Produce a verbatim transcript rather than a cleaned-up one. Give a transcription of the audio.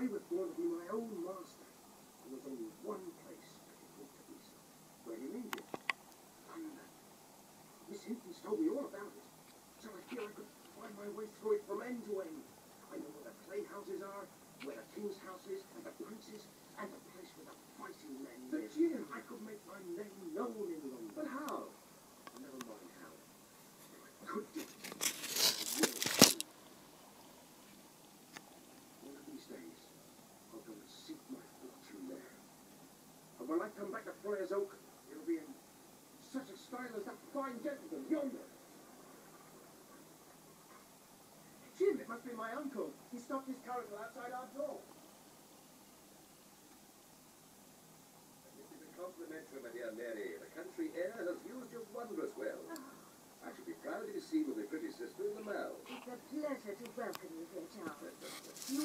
I was born to be my own master. There was only one place I could hope to be so. Where in India? London. Miss Hinton's told me all about it, so I feel I could find my way through it from end to end. I know where the playhouses are, where the king's house is, and the prince's, and the place where the fighting men live. But Jim, I could make my name known in London. But how? Never mind how. I could do it. One of these days, I'll go and seek my fortune there. And when I come back to Friar's Oak, it'll be in such a style as that fine gentleman yonder. Jim, it must be my uncle. He stopped his curricle outside our door. This is a compliment from my dear Mary. The country air has used you wondrous well. I should be proud to be seen with my pretty sister in the Mall. It's a pleasure to welcome you here, Charles. You